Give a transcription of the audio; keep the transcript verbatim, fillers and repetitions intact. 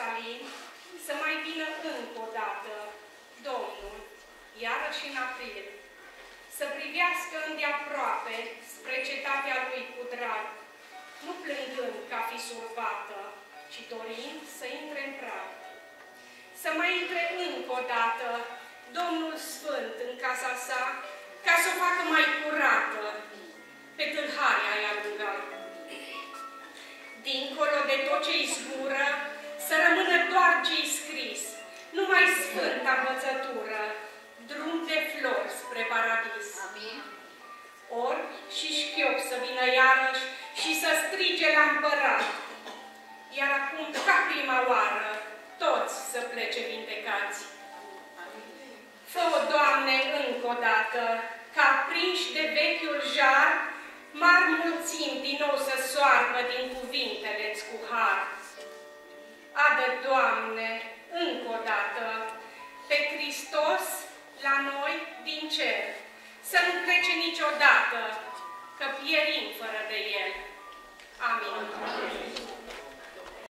Ierusalim, să mai vină încă o dată Domnul, iarăși în april, să privească îndeaproape spre cetatea lui cu drag, nu plângând ca fi survată, ci dorind să intre în prag. Să mai intre încă o dată Domnul Sfânt în casa sa, ca să o facă mai curată, pe tâlharii ai alungat. Dincolo de tot ce-i zbură, să rămână doar ce-i scris, numai sfânta învățătură, drum de flori spre paradis. Amin. Orbi și șchiop să vină iarăși și să strige la împărat, iar acum, ca prima oară, toți să plece vindecați. Fă-o, Doamne, încă o dată, ca prinși de vechiul jar, mari mulțimi din nou să soarbă din cuvintele-ți cu har. Adă, Doamne, încă o dată, pe Hristos la noi din cer, să nu plece niciodată, că pierim fără de El. Amin.